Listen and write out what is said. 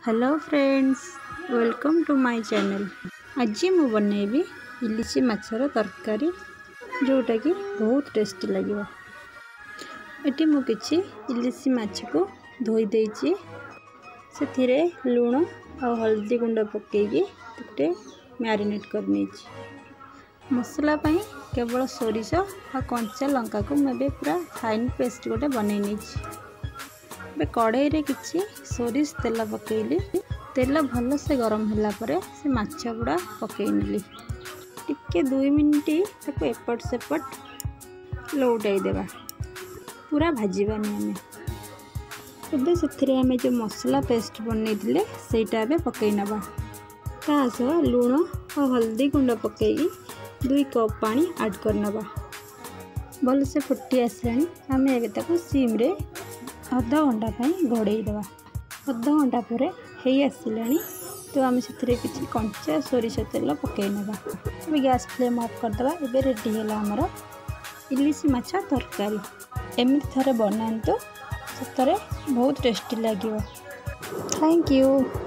Hello friends, welcome to my channel. आज मु बनैबी इलिश माछर तरकारी जोटा कि बहुत टेस्टी लगे। ये मु किछि इलिश माछ को धोई देछि, से लूण और हल्दी गुंड पकेगी गोटे मैरिनेट करनी। मसला पाई केवल सोरिष और कंचा लंका को मुझे पूरा फाइन पेस्ट गोटे बनै नहीं। कड़ाई रे किछि सोरिष तेल पकेली, तेल भल से गरम होला परे से माछ गुड़ा पकेनेली। टिके 2 मिनिट ताको एपट सेपट लौटाई देबा, पूरा भाजीबानी आमे। एबे सेथिरे आमे जो मसला पेस्ट बनैथिले सेटा एबे पकई नबा। तास लूण और हल्दी गुंड पकेगी 2 कप पानी ऐड करनबा। भल से फुटी आसलानी, आमे एबे ताको सिम रे आधा घंटा घोड़े देवा। आधा घंटा पर हे आसलानी तो आम से किसी कंचा सोरिष तेल पकई नवा। गैस फ्लेम ऑफ करदे। एबे रेडी है आमर इलिश माछ तरकारी। एमती थरे बनातु, सतरे बहुत टेस्टी लगे। Thank you.